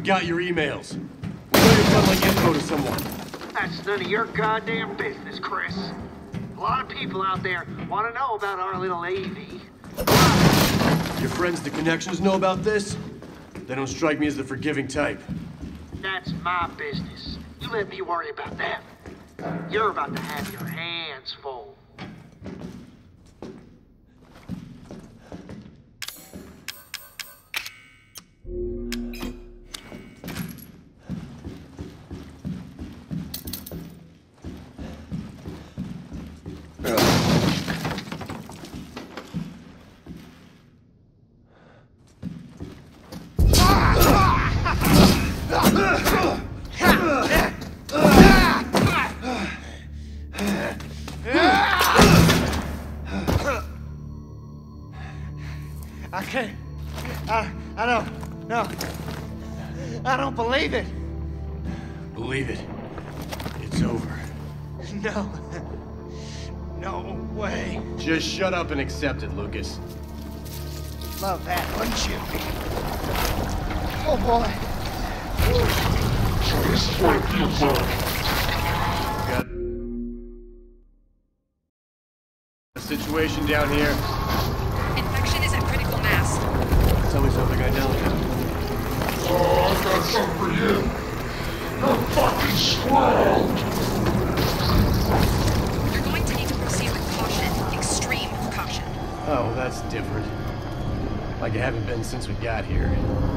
got your emails. We know you're funneling info to someone. That's none of your goddamn business, Chris. A lot of people out there want to know about our little AV. Your friends, the Connections, know about this? They don't strike me as the forgiving type. That's my business. You let me worry about that. You're about to have your hands full. I don't believe it. Believe it. It's over. No. No way. Just shut up and accept it, Lucas. Love that, wouldn't you? Oh boy. So this is what it feels like. Got a situation down here. Infection is at critical mass. Tell me something I don't. Oh, I've got something for you. You're fucking squirrel. You're going to need to proceed with caution. Extreme caution. Oh, that's different. Like it haven't been since we got here.